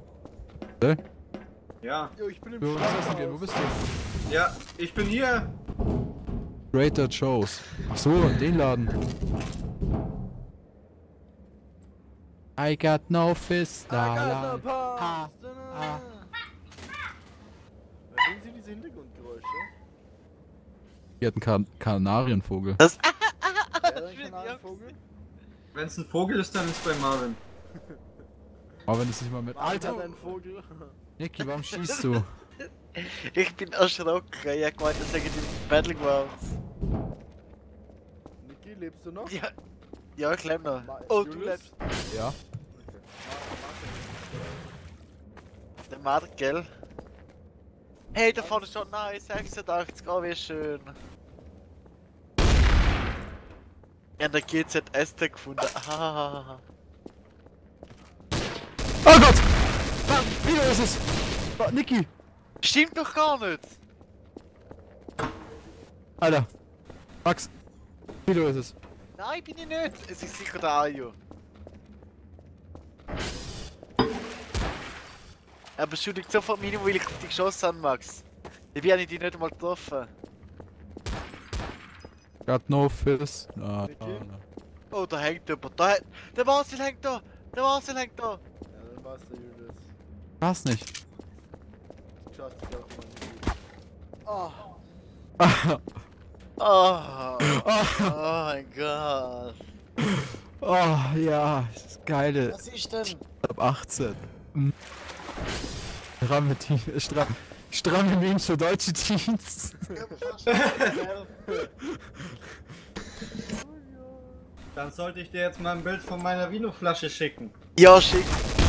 Ja. Jo, ich bin im Wir wollen uns essen gehen, wo Schredderhaus. bist du? Ja, ich bin hier. Trader Joe's. Ach so, den Laden. I got no fist. I got no La, la. pumps. ah. Hören Sie diese Hintergrundgeräusche? Hier hat ein Kanarienvogel. Wer ist ein Kanarienvogel? Wenn es ein Vogel ist, dann ist bei Marvin. Aber wenn es nicht mal mit. Alter, Alter! ein Vogel. Niki, warum schießt du? Ich bin erschrocken. Ich hab gemeint, das sagen die Battlegrounds. Niki, lebst du noch? Ja. Ja, ich lebe noch. Ma- Oh, du Julius? lebst. Ja. Der Mark, gell? Hey, da vorne schon nice. 86, oh, wie schön. Ja, der GZS-Tag gefunden. Ah. Oh Gott! Ah, Video ist es! Oh, Niki! Stimmt doch gar nicht! Alter! Max! Video ist es. Nein, bin ich nicht! Es ist sicher der Ayo. Er beschuldigt sofort mich, weil ich auf dich geschossen habe, Max. Ich habe dich nicht einmal getroffen. Got no fist. Ah, Niki? Oh, da hängt jemand. Der Marcel hängt da! Der Marcel hängt da! Ja, dann war's der Julius. war's nicht. Du schaffst es auch mal, Niki. Oh. Ah, Oh, oh mein Gott. oh, ja, das ist geile. Was ist denn? Ab 18. Stramme Memes für deutsche Teens. Dann sollte ich dir jetzt mal ein Bild von meiner Vino-Flasche schicken. Ja, schick,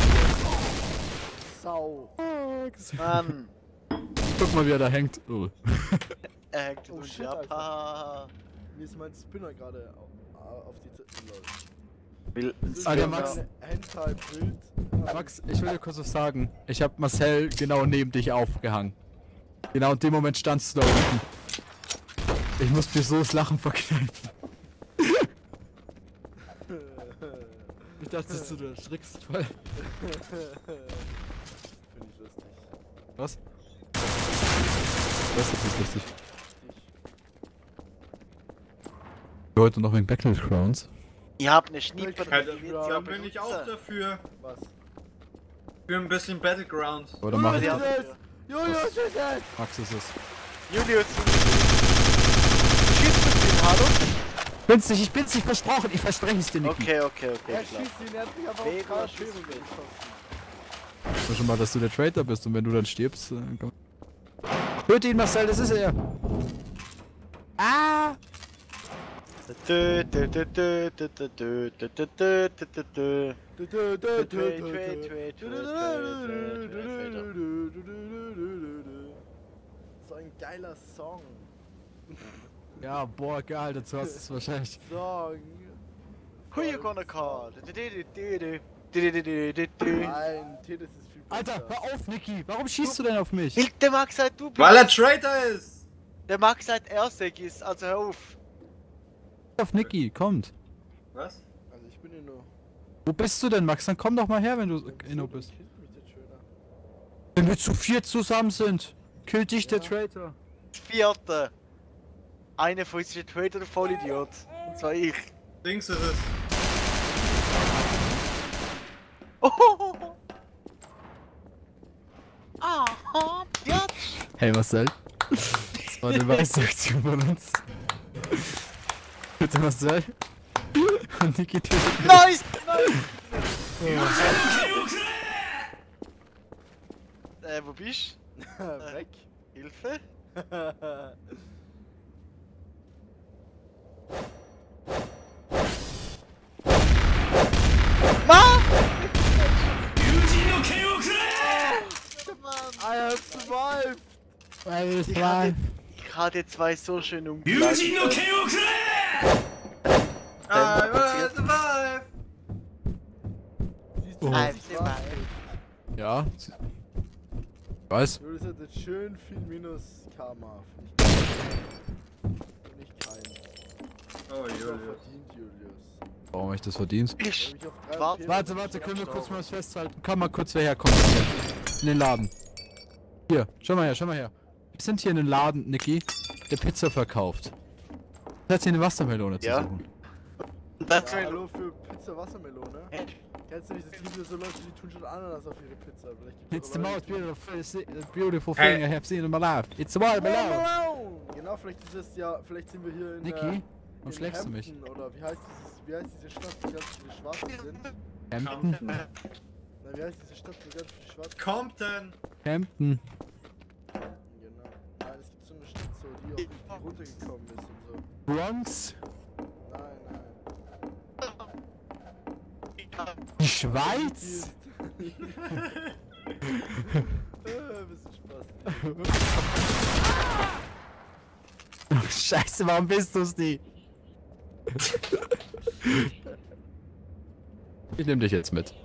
Sau. Mann. Guck mal, wie er da hängt. Oh. Er hängt Oh, durch shit, Japan. Mir ist mein Spinner gerade auf die Titten läuft. Will Alter, Max. Hentai-Bild. Max, ich will dir kurz was sagen. Ich hab Marcel genau neben dich aufgehangen. Genau in dem Moment standst du da unten. Ich muss mir so das Lachen verkneifen. Ich dachte, du erschrickst voll. Finde ich lustig. Was? Das ist nicht lustig. Heute noch wegen Battlegrounds. Ich hab ne Schnieper. Da bin ich auch dafür. Was? Für ein bisschen Battleground. Oder mach ich Ja. das? Julius ist es! Max ist es. Julius. Schießt du den, hallo? Ich bin's nicht versprochen. Ich verspreche es dir nicht. Okay, Er klar. schießt ihn, er hat mich aber Baby, auf Grad schießt ihn. geschossen. Sag schon mal, dass du der Traitor bist und wenn du dann stirbst, komm. Hört ihn, Marcel, das ist er. Ah! So ein geiler Song. Ja, boah, geil, dazu hast du es wahrscheinlich. Song. Who you gonna call? Nein, Tennis ist viel besser. Alter, hör auf, Niki! Warum schießt du denn auf mich? Der Max sagt, du bist. Weil er Traitor ist! Der Max sagt, er Seg ist, also hör auf. Auf Niki, kommt. Was? Also ich bin hier nur. Wo bist du denn, Max? Dann komm doch mal her, wenn du Inno bist. Killt mich der Schöner. Wenn wir zu viert zusammen sind, killt dich der Traitor. Vierte. Einer von uns ist ein Traitor, der Vollidiot. Und zwar ich. Dings ist es. Oh. Aha, ja. Hey Marcel, das war eine weiße Aktion von uns. Bitte Marcel. Und Niki tötet mich. Nice! Wo bist du? Weg. Hilfe? Mann! I have survived. Ich hatte zwei so schön umgeleitet. I will survive! Siehst du, Oh. was ich war? Ja. Was? Julius hat jetzt schön viel Minus Karma. Und ich keinen. Oh, So Julius. verdient, Julius. Warum hab ich das verdient? Weil ich auf 3 Warte, Warte, können wir kurz mal was festhalten? Komm mal kurz wer herkommen. In den Laden. Hier, schau mal her. Wir sind hier in den Laden, Niki, der Pizza verkauft. Du hast hier eine Wassermelone zu Ja. suchen. Das Ja, will hallo für Pizza Wassermelone. Kennst du nicht, das gibt so Leute, die tun schon Ananas auf ihre Pizza. Vielleicht It's the aber most nicht- beautiful Hey. thing I have seen in my life. It's a watermelon. Genau, vielleicht ist es ja, vielleicht sind wir hier in Niki, in warum schlägst du mich? Hampton, oder wie heißt diese Stadt, wo ganz viele Schwarze sind? Hampton? Na, wie heißt diese Stadt, wo ganz viele Schwarze Compton! Hampton. Genau. Nein, es gibt so eine Stadt, so, die auch richtig runtergekommen ist und so. Bronx? Nein. Die Schweiz? Bisschen Spaß. Oh, Scheiße, warum bist du's nie? Ich nehm dich jetzt mit.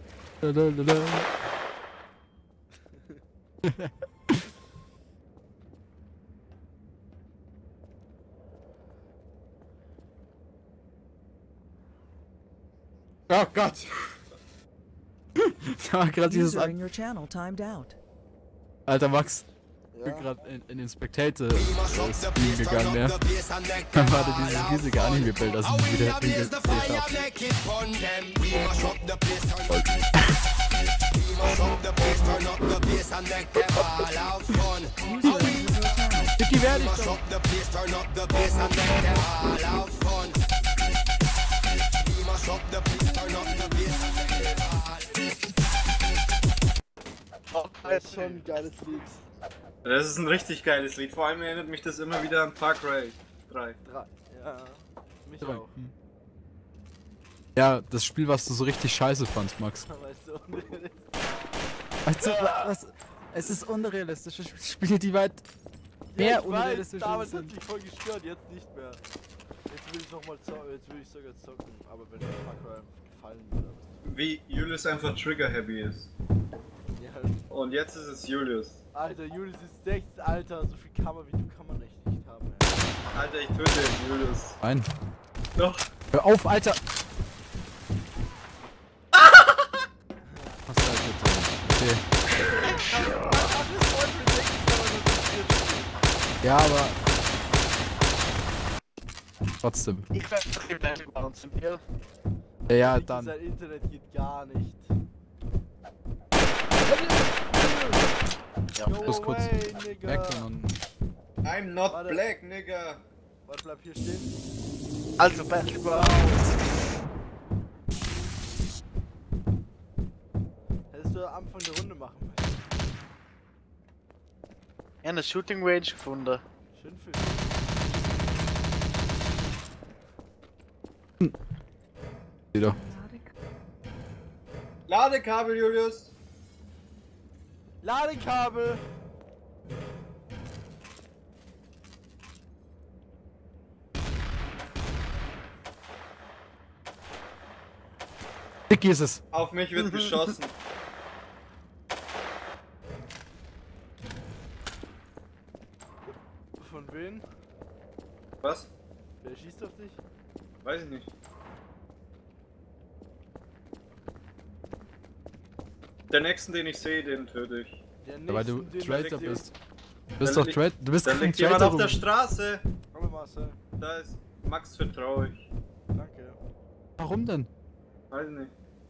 Oh Gott! Da war gerade dieses User in your channel timed out. Alter Max. Ich bin Ja. gerade in den Spectator-Stream gegangen, ja. Dann war da dieses riesige Anime-Bild, das ich wieder hingedreht hab. Vicky, werde ich doch! Das ist schon ein geiles Lied. Das ist ein richtig geiles Lied. Vor allem erinnert mich das immer wieder an Far Cry 3. Ja. Mich auch. Ja, das Spiel, was du so richtig scheiße fandst, Max. Weißt du, Weißt du, was? Es ist unrealistisch. Spiele, die weit mehr unrealistisch damals hat sind. mich voll gestört, jetzt nicht mehr. Jetzt will ich nochmal zocken, jetzt will ich sogar zocken. Aber wenn mir Far Cry gefallen würde. Wie Julius einfach trigger-happy ist. Ja, Und jetzt ist es Julius. Alter, Julius ist 6, Alter. So viel Kammer wie du kann man echt nicht haben, ey. Alter, ich töte den Julius. Nein. Doch. Hör auf, Alter! Was ist das? Okay. Ja, aber... Trotzdem. Ich werde bleiben bei uns im Bier. Ja, dann. Sein Internet geht gar nicht. Ja. Go Muss kurz away, nigga. weg und... I'm not Warte. black, nigga. Warte, bleib hier stehen. Also, Battle Royale. Hättest du am Anfang der Runde machen müssen. Ja, eine Shooting Range gefunden. Schön für dich. Wieder. Ladekabel, Julius. Ladekabel! Niki ist es. Auf mich wird geschossen. Von wem? Was? Wer schießt auf dich? Weiß ich nicht. Der nächsten, den ich sehe, den töte ich. Der Weil du nächsten, den Traitor liegt hier- bist. Du bist doch Traitor. Du bist Da kein liegt jemand Traitor. auf der Straße. Hallo Marcel. Da ist Max vertraulich. Danke. Warum denn? Weiß nicht.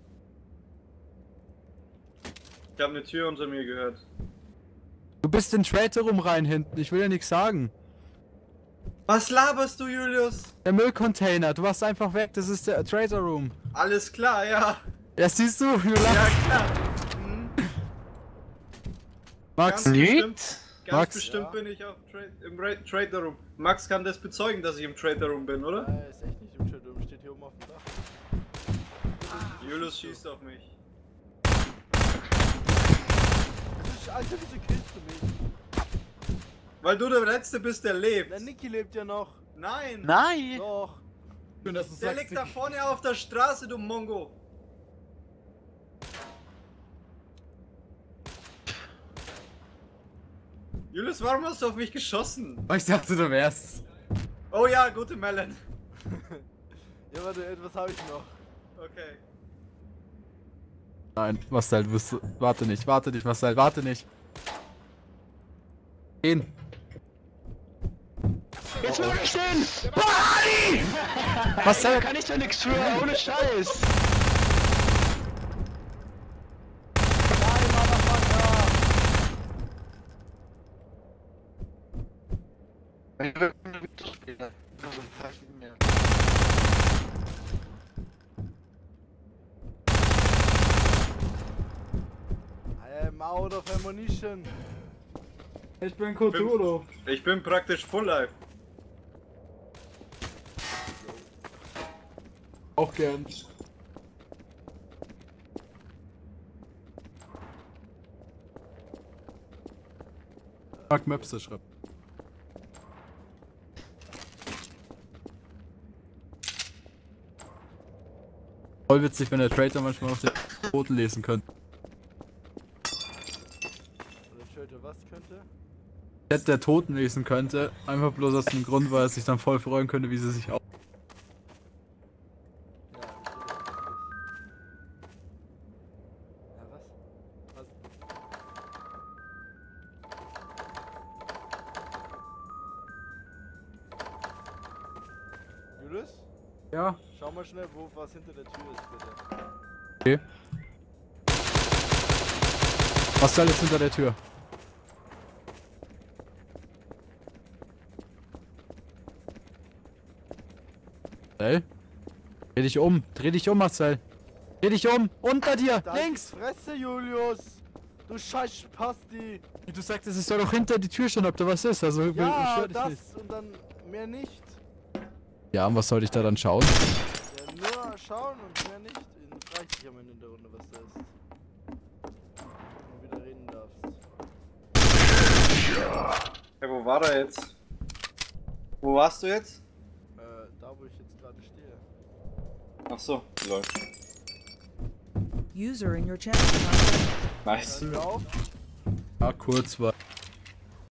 Ich habe eine Tür unter mir gehört. Du bist in Traitor Room rein hinten. Ich will ja nichts sagen. Was laberst du, Julius? Der Müllcontainer. Du warst einfach weg. Das ist der Traitor Room. Alles klar, ja. Ja, siehst du? Du Ja, lachst. klar. Max. Ganz bestimmt, Max? bestimmt bin ich auf im Trader Room. Max kann das bezeugen, dass ich im Trader Room bin, oder? Ist echt nicht im Chat, steht hier oben auf dem Dach. Julius schießt auf mich. Alter, wieso killst du mich? Weil du der Letzte bist, der lebt. Der Niki lebt ja noch. Nein! Nein! Doch. Schön, dass du Der liegt da vorne auf der Straße, du Mongo! Julius, warum hast du auf mich geschossen? Ich dachte, du wärst. Oh ja, gute Melon. Ja, warte, etwas habe ich noch. Okay. Nein, Marcel, du bist. Warte nicht, Marcel, warte nicht. Gehen. Jetzt will ich stehen! Bali! Marcel! Da kann ich doch nichts für, ohne Scheiß! I am out of ammunition. Ich bin Cthulhu. Ich bin praktisch Full Life. Auch gern. Mark Möpse schreibt. Voll witzig, wenn der Traitor manchmal auf den Boden lesen könnte. Oder Trader was könnte? Chat der Toten lesen könnte, einfach bloß aus dem Grund, weil er sich dann voll freuen könnte, wie sie sich auch. Ja, was? Was? Julius? Ja. Schau mal schnell, wo was hinter der Tür ist, bitte. Okay. Was soll jetzt hinter der Tür? Marcel? Dreh dich um, Marcel. Dreh dich um, unter dir, Da links! ist die Fresse, Julius! Du scheiß Spasti! Du sagst, es ist doch hinter die Tür schon, ob da was ist, also Ja, stör dich das nicht. und dann mehr nicht. Ja, und was soll ich da dann schauen? Ja, nur schauen und mehr nicht. Das reicht nicht am Ende der Runde, was da ist. Wenn du wieder reden darfst. Hey, wo war er jetzt? Wo warst du jetzt? Da wo ich jetzt gerade stehe. Ach so, läuft. User in your channel. Nice. Hör auf. Ja, kurz war.